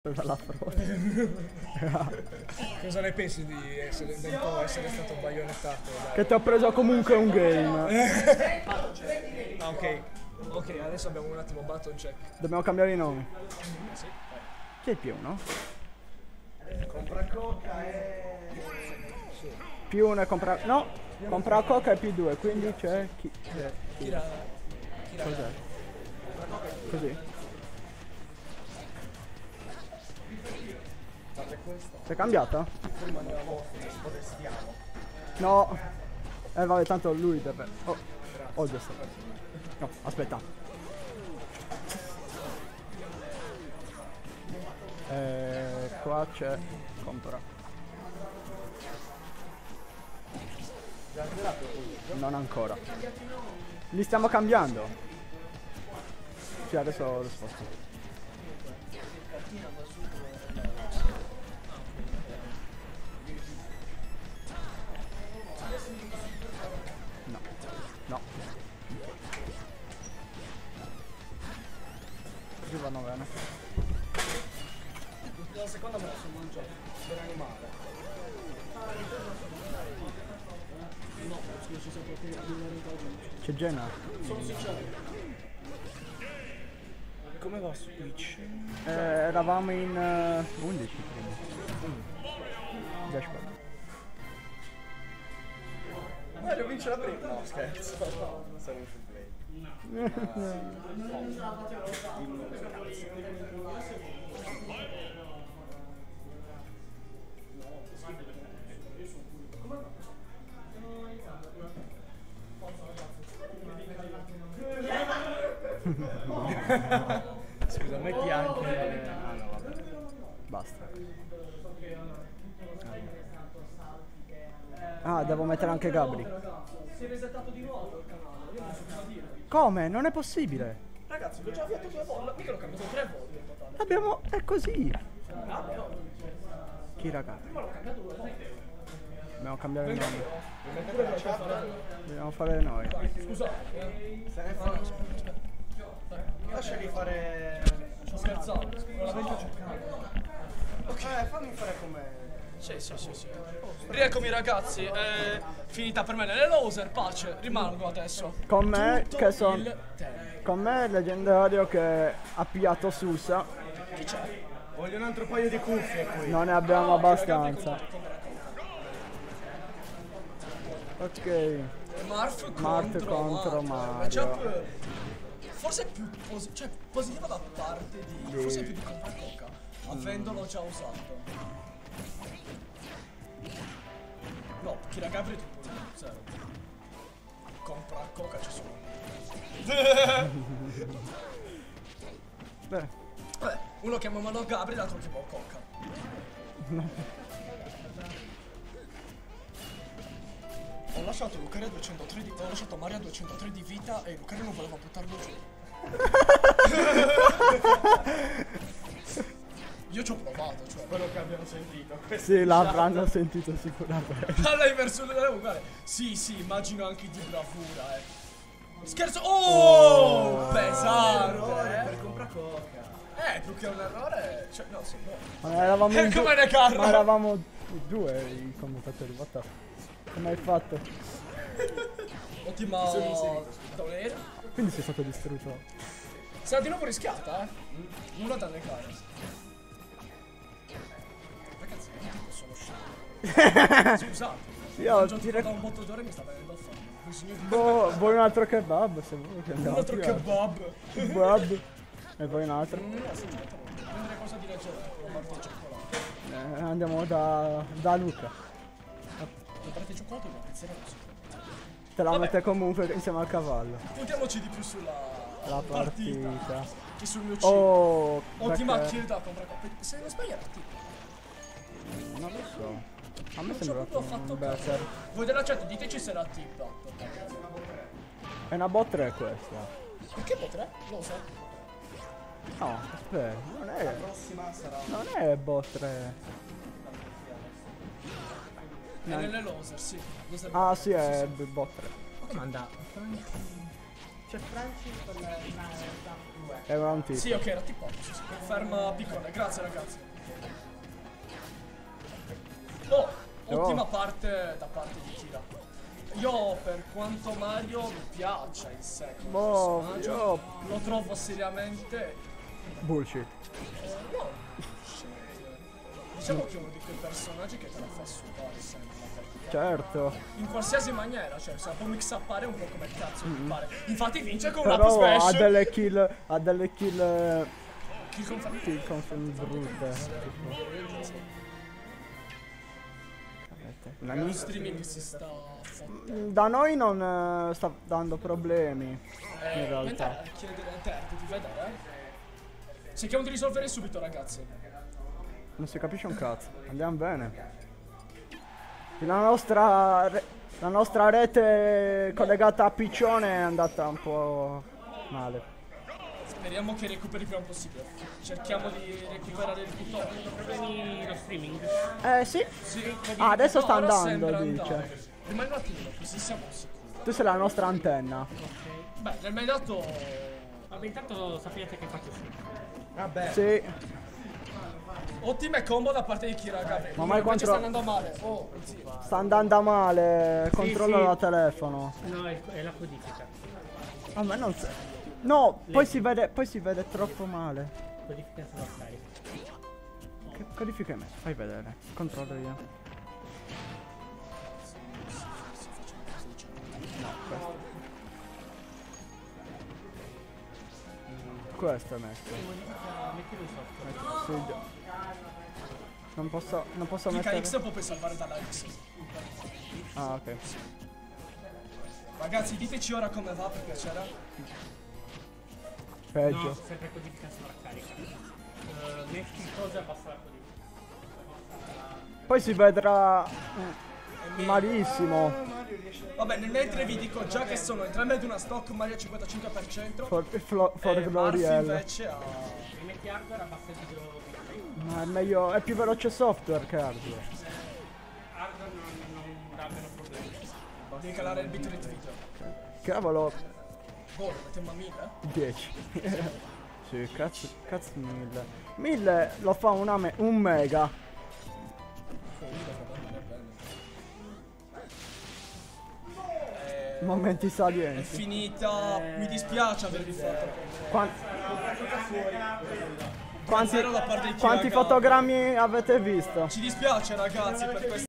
Dalla frode. Cosa ne pensi di essere stato baionettato? Che ti ho preso comunque un game. Ah, ok. Ok, adesso abbiamo un attimo button check. Dobbiamo cambiare i nomi. Sì, Chi è il più, no? Compra coca e... Più uno è compra... No! Compra coca e più due, quindi c'è chi... Cos'è? Così? Sei cambiata? No! Vabbè, tanto lui deve... Oh, giusto. No, aspetta. Qua c'è... Compra. Non ancora. Li stiamo cambiando. Sì, adesso lo sposto. No. No. Così vanno bene. La seconda me la sono mangiata. Per animale. No, scusa, ci siamo proprio C'è Jenna. Sono sincero. Come va su Twitch? Eravamo in 11 prima. Dashboard. Mario vince la prima. No, scherzo. Sono in full play. Scusa, metti anche... Ah no, vabbè. Basta. Ah, devo mettere anche Gabri. Si è resettato di nuovo il canale, io non so cosa dire. Come? Non è possibile. Ragazzi, l'ho già avviato 2 volte, mica l'ho cambiato 3 volte in totale. Abbiamo... è così. Vabbè, oh. Chi raga? Prima l'ho cambiato 2 volte. Dobbiamo cambiare il nome. Oppure lo faccio fare. Dobbiamo fare noi. Scusate, Se ne fa... Lasciali fare... sto scherzando. Non l'avevo cercato. Ok, fammi fare come... Sì. Rieccomi ragazzi, finita per me nelle loser, pace, rimango adesso. Con me Tutto che sono... il tempo. Con me è il leggendario che ha pigliato Susa. Chi c'è? Voglio un altro paio di cuffie qui. Non ne abbiamo abbastanza. Ok. Marth Marth contro Mario. Matchup forse più positiva da parte di... Forse più di Compra Coca, avendolo già usato. No, Kiragabri è tutto zero. Compra Coca c'è solo. Beh, Vabbè, uno chiama Gabri, l'altro chiama Coca. Ho lasciato Lucario a 203 di... Ho lasciato Mario a 203 di vita e Lucario non voleva buttarlo giù. Io ci ho provato, cioè. Quello che abbiamo sentito. sì, l'avranno sentito sicuramente. Allora, verso uguale. Sì, immagino anche di bravura, Scherzo! Oh! Pesante! Per compra coca. Più che un errore. Cioè, no, sì, no. Ma eravamo in Come ne carro? Ma eravamo due i commentatori, what the... Come hai fatto? Ottima downlane. Quindi sei stato distrutto. Sarà di nuovo rischiata, Nulla da negare. Ragazzi, non sono scemo. Scusate. Io Già direi... da un botto d'ore mi sta venendo a fame. Vuoi un altro kebab se vuoi che andiamo Un altro più kebab. Kebab. E poi un altro. No, aspetta. Prendere cosa di leggero. Una parte di cioccolato. Andiamo da Luca. La parte di cioccolato è una pizzeria così. Te la Vabbè. mette comunque insieme al cavallo. Puntiamoci di più sulla La partita. che sul mio cibo. Oh, Ottima perché... kill da Compra Coca. Se non sbaglio era tipo. Non lo so. A me Non ci ho sembra proprio fatto un caso. better. Voi della chat diteci se era tip. È una bot 3 questa. Perché potrei? Non lo so. No, aspetta, non è. Prossima sarà... Non è bot 3. È nelle loser, sì. Loser Ah sì, è bot 3. Come anda? C'è Franci con la 2. Era un tipo. Sì, ok, era tipo. Sì, sì. Conferma piccone, grazie ragazzi. Oh, ottima parte da parte di Kira. Io, per quanto Mario mi piaccia in sé come personaggio, lo trovo seriamente... Bullshit. no, diciamo che è uno di quei personaggi che te la fa sudare sempre la partita. Certo. In qualsiasi maniera, cioè se la può mix-uppare un po' come cazzo mi pare. Infatti vince con un up Però smash. ha delle kill. Ha delle kill. Kill confirm. Kill confirm brutte. Lo streaming si sta Da noi non sta dando problemi. In realtà. chiedere a te di vedere. Cerchiamo di risolvere subito ragazzi. Non si capisce un cazzo. Andiamo bene. La nostra rete collegata a piccione è andata un po' male. Speriamo che recuperi il prima possibile. Cerchiamo di recuperare il tutto. Problemi lo streaming? Sì. Sì. Ah, adesso sta ora andando, sembra dice. andare. Rimani un attimino, così siamo sicuri. Tu sei la nostra antenna. Beh, nel mai dato. Vabbè, intanto sapete che faccio sì. Vabbè. Sì. Ottime combo da parte di Kira Gabriele. Ma mai Invece contro- sta andando male. Oh, sì. Sta andando male. Controlla sì. la telefono. No, è la codifica. A me non sa. No, poi si vede troppo male. Codifica sulla carica. Che codifica è messo? Fai vedere. Controllo io. No, questo è messo. Mettilo in software. Sì, già. Non posso Clicca mettere. X poi puoi salvare dalla X. Ah, ok. Ragazzi, diteci ora come va per piacere. Peggio. No, sempre codifica sulla carica. Metti cosa e basta la codifica. Poi si vedrà malissimo. Vabbè, nel mentre vi dico già che sono entrambi ad una stock Mario al 55%. For Glory Marfi L. invece ha... Rimetti hardware a bassa di Ma è meglio. È più veloce software che hardware. hardware non abbiano problemi. Devi calare il bitrate video. Cavolo. Boh, mettiamo a 1000? 10. Sì, cazzo 1000. 1000 lo fa un mega. Momenti È salienti. finita, mi dispiace avervi fatto. Quanti Zero da parte di Kira quanti Gabriele. fotogrammi avete visto? Ci dispiace ragazzi per questo.